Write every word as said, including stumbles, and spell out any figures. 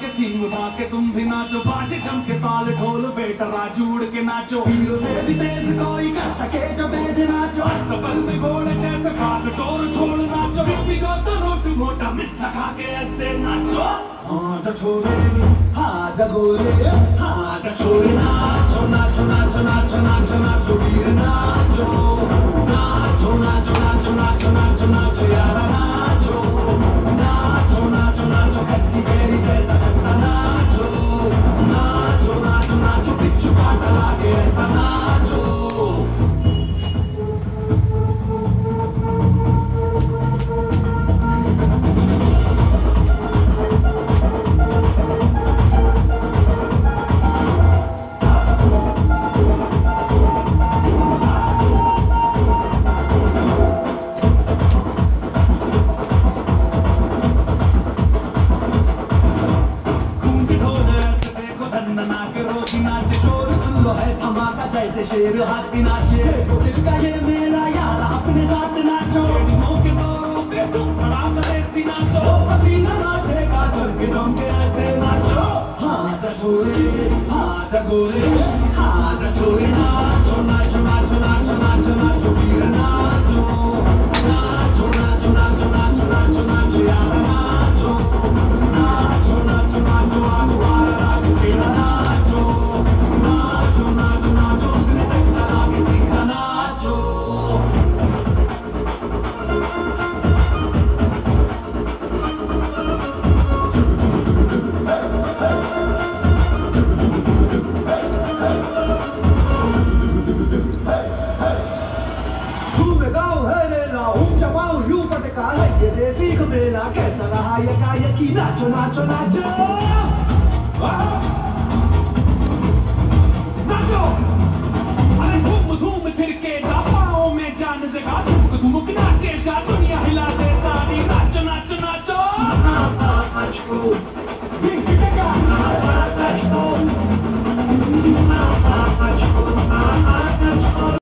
सींग भाके तुम भी नाचो, बाजे जम के ताल ढोल बेटा राजूड़ के नाचो। हीरो से भी तेज कोई कर सके जो बेद नाचो, अस्तबल में घोड़े जैसे भाग टोर छोड़ नाचो। भी को तो रोट मोटा मिर्चा खा के ऐसे नाचो। हाँ जा छोरे, हाँ जा गोरे, हाँ जा छोरे, नाचो नाचो नाचो नाचो नाचो नाचो वीर नाचो, नाचो नाचो नाचो नाचो नाचो नाचो यारा नाचो, नाचो नाचो नाचो कच्ची केरी जैसा कच्चा नाचो, नाचो नाचो नाचो पिच्चू काटा लागे ऐसा नाचो। जैसे शेर हाथी नाचे, दिल का ये मेला यार अपने साथ नाचो। के दौरों पे तुम खड़ा करे नाचो, पसीना नाचेगा चल के दम के ऐसे नाचो। हाँ जा छोरे, हाँ जा गोरे, हाँ जा छोरे, नाचो नाचो नाचो नाचो नाचो नाचो वीर नाचो, नाचो नाचो नाचो नाचो नाचो नाचो यार नाचो, नाचो नाचो नाचो आगो वाला राग छेड़ा नाचो, नाचो नाचो नाचो उसने चक्का लागे सीखा नाचो। झूमे गाँव है लेला, ऊंचा पाँव यूं पटका है ये देसी कमेला, कैसा रहा ये कायकी, नाचो नाचो नाचो नाचो। अरे धूम धूम फिर के जा पाँव में जान जगा, धुमक धुमक नाचे जा दुनिया हिला दे सारी, नाचो नाचो नाचो।